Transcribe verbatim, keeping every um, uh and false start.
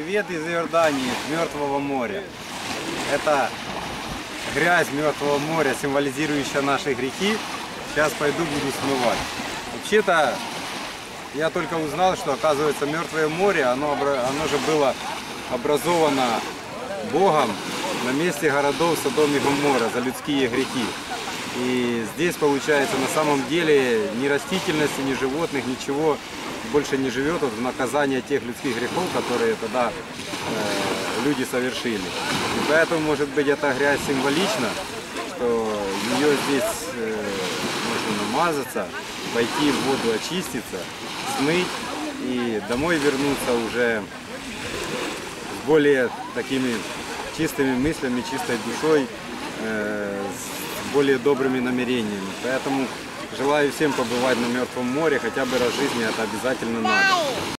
Привет из Иордании, с Мертвого моря. Это грязь Мертвого моря, символизирующая наши грехи. Сейчас пойду буду смывать. Вообще-то, я только узнал, что, оказывается, Мертвое море, оно, оно же было образовано Богом на месте городов Содом и Гоморра за людские грехи. И здесь, получается, на самом деле ни растительности, ни животных, ничего больше не живет вот, в наказание тех людских грехов, которые тогда э, люди совершили. И поэтому, может быть, эта грязь символична, что ее здесь э, можно намазаться, пойти в воду очиститься, смыть и домой вернуться уже с более такими чистыми мыслями, чистой душой, э, с более добрыми намерениями. Поэтому желаю всем побывать на Мертвом море, хотя бы раз в жизни это обязательно надо.